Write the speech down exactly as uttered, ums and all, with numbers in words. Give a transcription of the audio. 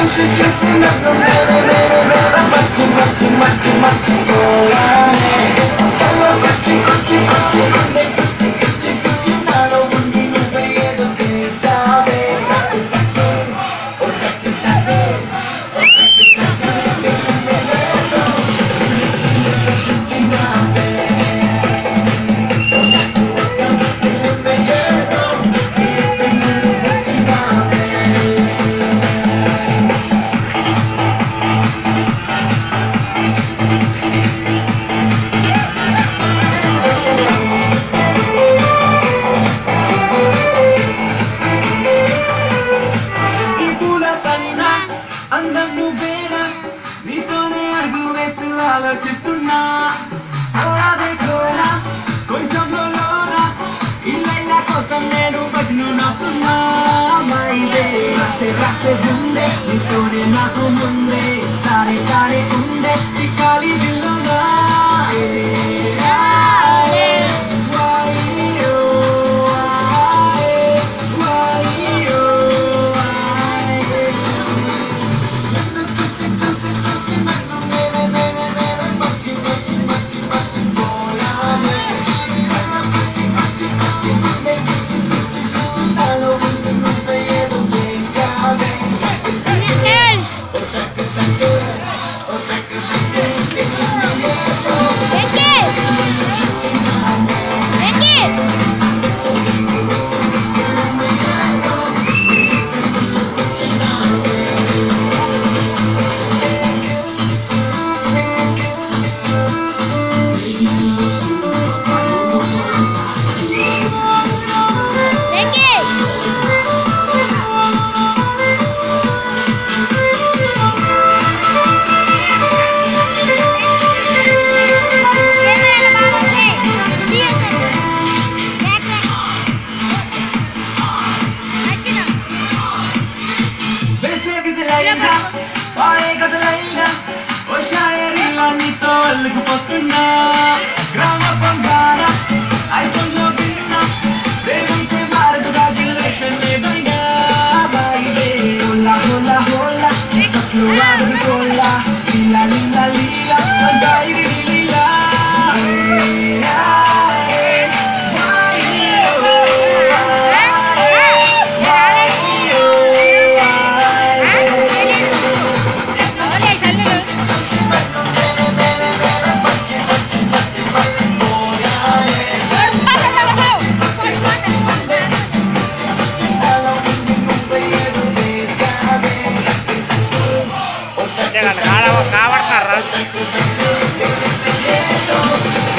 చూసి చూసి నన్ను నేను నేను నేను మచ్చి మచ్చి మచ్చి మర్చిపోయానే కొచ్చి కొచ్చి కొచ్చి గుండె గుచ్చి గుచ్చి గుచ్చి నాలో ఉండి నువ్వే ఏదో చేసావే ఆలోచిస్తున్నా కొంచెం ఇళ్ళ కోసం నేను భజను నవ్వుతున్నా మైదే రాసే రాసే ఉండే నీతోనే నాకు ముందే తారే తారే ఉండే ఈ ఖాళీ దిల్లునా ఓ షాయరీలా నీతో అల్లుకుపోతున్నా గ్రామ బంగార ఐఫోన్లో తిన్నా వేగంతే మారదుగా జనరేషన్ ఏమైనా బాయిదే హోలా హోలా హోలా పట్లు వాడి హోలా లీలా లీలా లీలా గాయిది లీలా కావడతారా